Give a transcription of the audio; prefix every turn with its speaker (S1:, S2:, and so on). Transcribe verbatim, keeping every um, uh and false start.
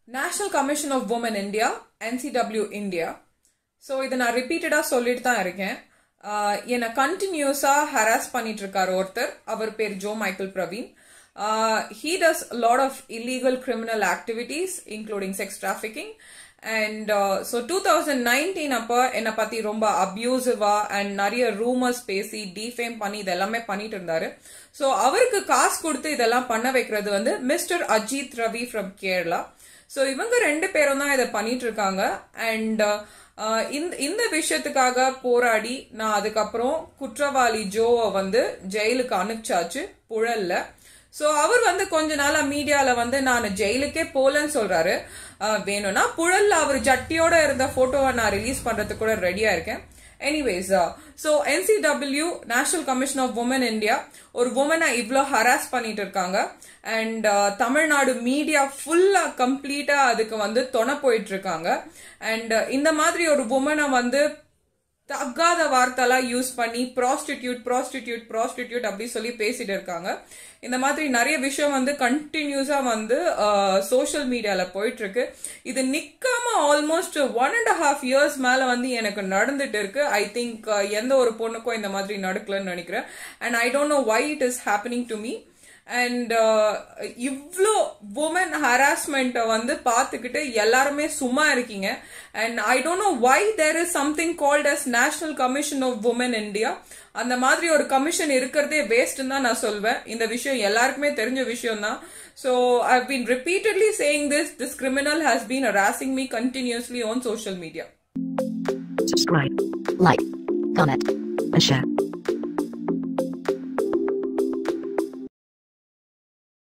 S1: National Commission of Women India, N C W India. So இதை நான் ரிப்பீட்டடா சொல்லிட்டு தான் இருக்கேன். என்னை கண்டினியூஸா ஹராஸ் பண்ணிட்டு இருக்காரு ஒருத்தர். அவர் பேர் Joe Michael Praveen. Uh, he does a lot of illegal criminal activities, including sex trafficking. And uh, so twenty nineteen அப்ப என்ன பத்தி ரொம்ப அபியூசிவா அண்ட் நிறைய ரூமர்ஸ் பேசி டிஃபேம் பண்ணி இதெல்லாமே பண்ணிட்டு இருந்தாரு. ஸோ அவருக்கு காசு கொடுத்து இதெல்லாம் பண்ண வைக்கிறது வந்து mister Ajith Ravi from Kerala. So இவங்க ரெண்டு பேரும் தான் இதை பண்ணிட்டு இருக்காங்க. அண்ட் இந்த விஷயத்துக்காக போராடி நான் அதுக்கப்புறம் குற்றவாளி ஜோவை வந்து ஜெயிலுக்கு அனுப்பிச்சாச்சு புழல்ல. சோ அவர் வந்து கொஞ்ச நாளா மீடியால வந்து நான் ஜெயிலுக்கே போலன்னு சொல்றாரு. வேணும்னா புழல்ல அவர் ஜட்டியோட இருந்த போட்டோவை நான் ரிலீஸ் பண்றதுக்கு கூட ரெடியா இருக்கேன். Anyways, so N C W national commission of women India ஒரு உமனை இவ்ளோ ஹராஸ் பண்ணிட்டு இருக்காங்க. அண்ட் தமிழ்நாடு மீடியா ஃபுல்லா கம்ப்ளீட்டா அதுக்கு வந்து தொண போயிட்டு இருக்காங்க. அண்ட் இந்த மாதிரி ஒரு உமனை வந்து தகாத வார்த்தைலாம் யூஸ் பண்ணி ப்ராஸ்டிடியூட் ப்ராஸ்டிடியூட் ப்ராஸ்டிடியூட் அப்படி சொல்லி பேசிட்டு இருக்காங்க. இந்த மாதிரி நிறைய விஷயம் வந்து கண்டினியூஸா வந்து சோசியல் மீடியால போயிட்டு இருக்கு. இது நிக்காம almost one and half years மேல வந்து எனக்கு நடந்துட்டு இருக்கு. ஐ திங்க் எந்த ஒரு பொண்ணுக்கும் இந்த மாதிரி நடக்கலன்னு நினைக்கிறேன். And I don't know why it is happening to me. And இவ்ளோ உமன் ஹராஸ்மெண்ட் வந்து பார்த்துக்கிட்டு எல்லாருமே சும்மா இருக்கீங்க. And I don't know why there is something called as national commission of women India. அந்த மாதிரி ஒரு கமிஷன் இருக்கிறதே வேஸ்ட் தான் நான் சொல்வேன். இந்த விஷயம் எல்லாருக்குமே தெரிஞ்ச விஷயம் தான். So I've been repeatedly saying this. This criminal has been harassing me continuously on social media.
S2: Subscribe, like, comment, and share.